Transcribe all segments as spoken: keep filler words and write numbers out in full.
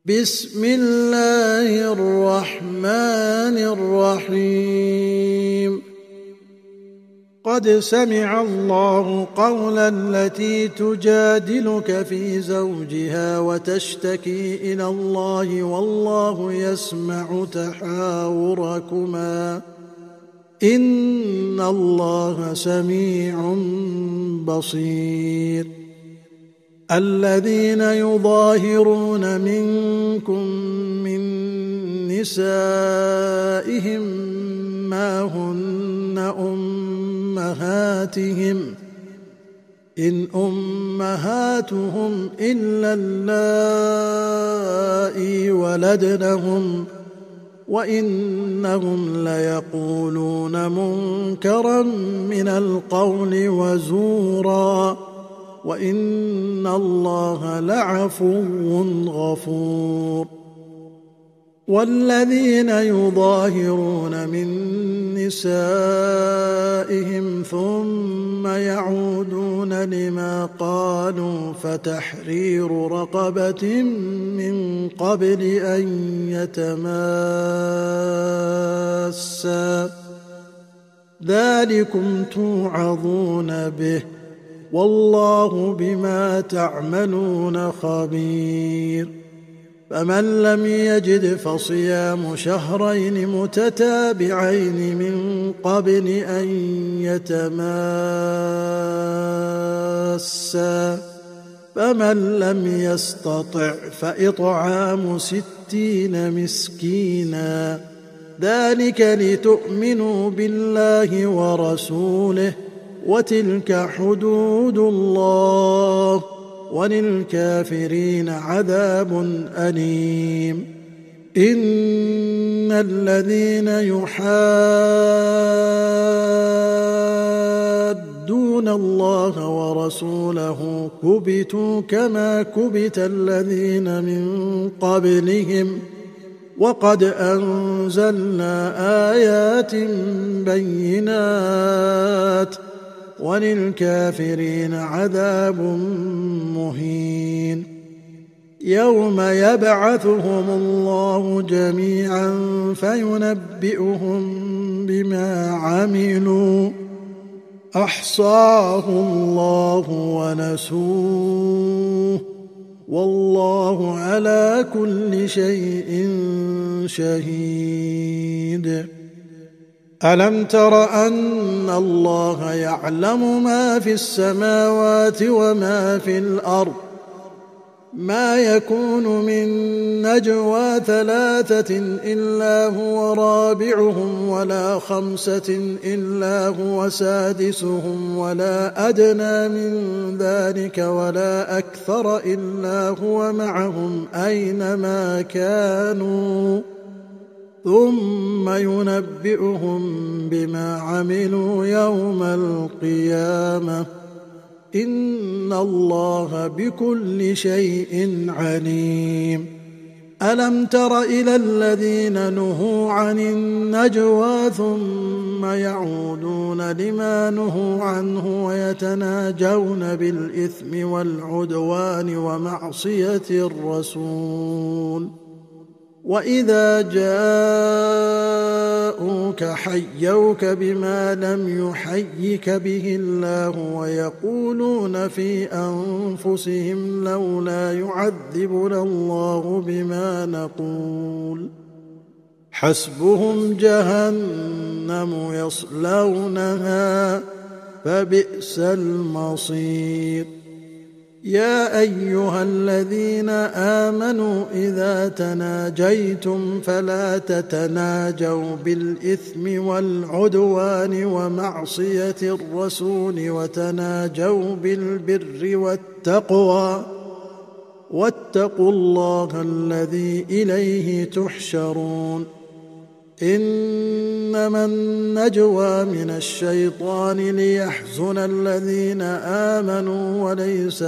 بسم الله الرحمن الرحيم. قد سمع الله قولا التي تجادلك في زوجها وتشتكي إلى الله والله يسمع تحاوركما إن الله سميع بصير. الذين يظاهرون منكم من نسائهم ما هن أمهاتهم إن أمهاتهم إلا اللائي ولدنهم وإنهم ليقولون منكرا من القول وزورا وإن الله لعفو غفور. والذين يظاهرون من نسائهم ثم يعودون لما قالوا فتحرير رقبة من قبل أن يتماسا ذلكم توعظون به والله بما تعملون خبير. فمن لم يجد فصيام شهرين متتابعين من قبل أن يتماسا فمن لم يستطع فإطعام ستين مسكينا ذلك لتؤمنوا بالله ورسوله وتلك حدود الله وللكافرين عذاب أليم. إن الذين يحادون الله ورسوله كبتوا كما كبت الذين من قبلهم وقد أنزلنا آيات بينات وللكافرين عذاب مهين. يوم يبعثهم الله جميعا فينبئهم بما عملوا أحصاه الله ونسوه والله على كل شيء شهيد. ألم تر أن الله يعلم ما في السماوات وما في الأرض ما يكون من نجوى ثلاثة إلا هو رابعهم ولا خمسة إلا هو سادسهم ولا أدنى من ذلك ولا أكثر إلا هو معهم أينما كانوا ثم ينبئهم بما عملوا يوم القيامة إن الله بكل شيء عليم. ألم تر إلى الذين نهوا عن النجوى ثم يعودون لما نهوا عنه ويتناجون بالإثم والعدوان ومعصية الرسول وإذا جاءوك حيوك بما لم يحيك به الله ويقولون في أنفسهم لولا يعذبنا الله بما نقول حسبهم جهنم يصلونها فبئس المصير. يا أيها الذين آمنوا إذا تناجيتم فلا تتناجوا بالإثم والعدوان ومعصية الرسول وتناجوا بالبر والتقوى واتقوا الله الذي إليه تحشرون. إنما النجوى من الشيطان ليحزن الذين آمنوا وليس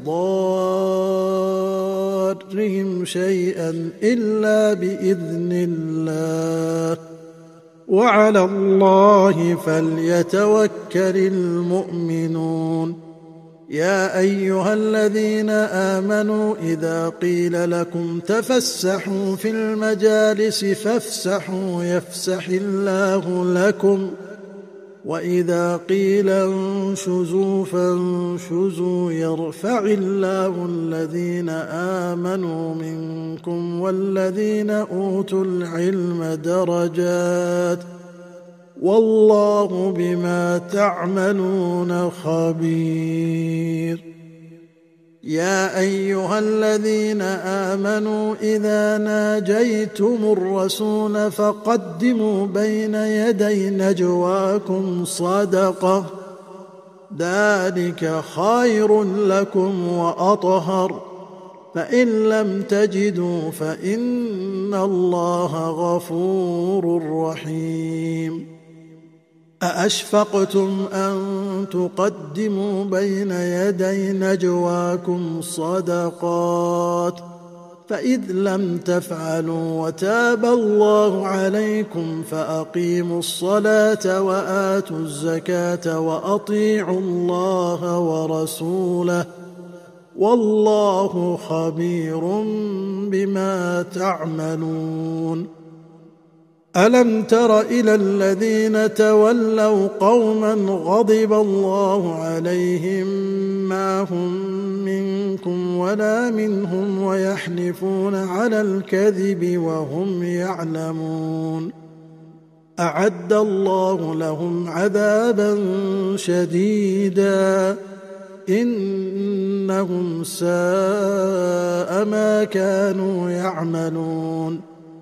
بضارهم شيئا إلا بإذن الله وعلى الله فليتوكل المؤمنون. يا أيها الذين آمنوا إذا قيل لكم تفسحوا في المجالس فافسحوا يفسح الله لكم وإذا قيل انشزوا فانشزوا يرفع الله الذين آمنوا منكم والذين أوتوا العلم درجات والله بما تعملون خبير. يا أيها الذين آمنوا إذا ناجيتم الرسول فقدموا بين يدي نجواكم صدقة ذلك خير لكم وأطهر فإن لم تجدوا فإن الله غفور رحيم. أأشفقتم أن تقدموا بين يدي نجواكم صدقات فإذ لم تفعلوا وتاب الله عليكم فأقيموا الصلاة وآتوا الزكاة وأطيعوا الله ورسوله والله خبير بما تعملون. ألم تر إلى الذين تولوا قوما غضب الله عليهم ما هم منكم ولا منهم ويحلفون على الكذب وهم يعلمون أعد الله لهم عذابا شديدا إنهم ساء ما كانوا يعملون.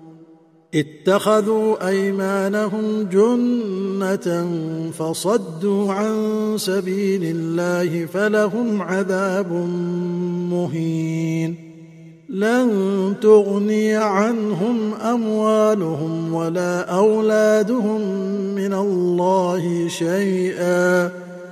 اتخذوا أيمانهم جنة فصدوا عن سبيل الله فلهم عذاب مهين. لن تغني عنهم أموالهم ولا أولادهم من الله شيئا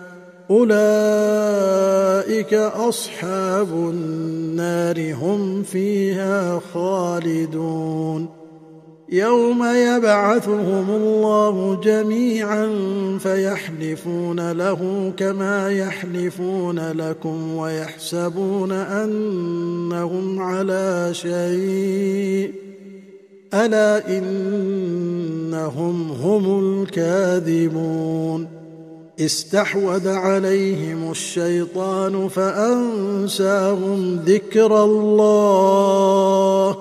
أولئك أصحاب النار هم فيها خالدون. يوم يبعثهم الله جميعا فيحلفون له كما يحلفون لكم ويحسبون أنهم على شيء ألا إنهم هم الكاذبون. استحوذ عليهم الشيطان فأنساهم ذكر الله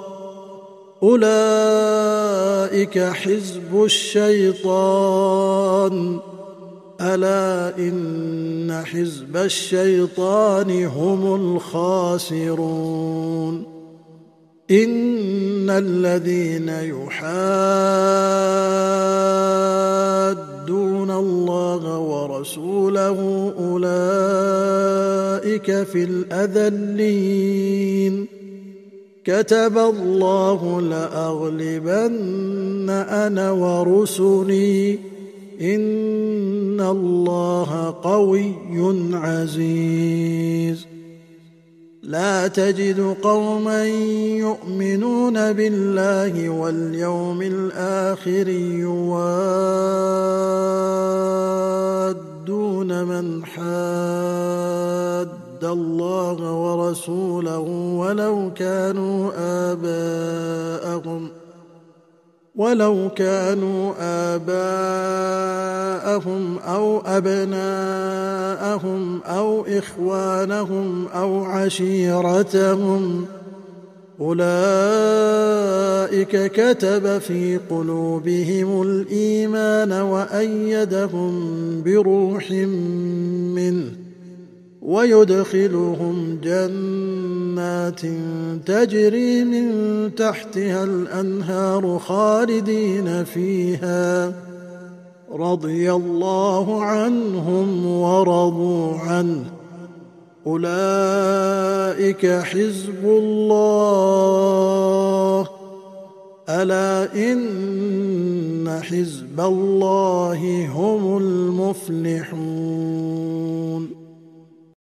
أولئك حزب الشيطان ألا إن حزب الشيطان هم الخاسرون. إن الذين يحادون الله ورسوله أولئك في الأذلين كتب الله لأغلبن أنا ورسلي إن الله قوي عزيز. لا تجد قوما يؤمنون بالله واليوم الآخر يوادون من حاد الله ورسوله ولو كانوا آباءهم ولو كانوا آباءهم أو أبناءهم أو إخوانهم أو عشيرتهم أولئك كتب في قلوبهم الإيمان وأيدهم بروح منه ويدخلهم جنات تجري من تحتها الأنهار خالدين فيها رضي الله عنهم ورضوا عنه أولئك حزب الله ألا إن حزب الله هم المفلحون.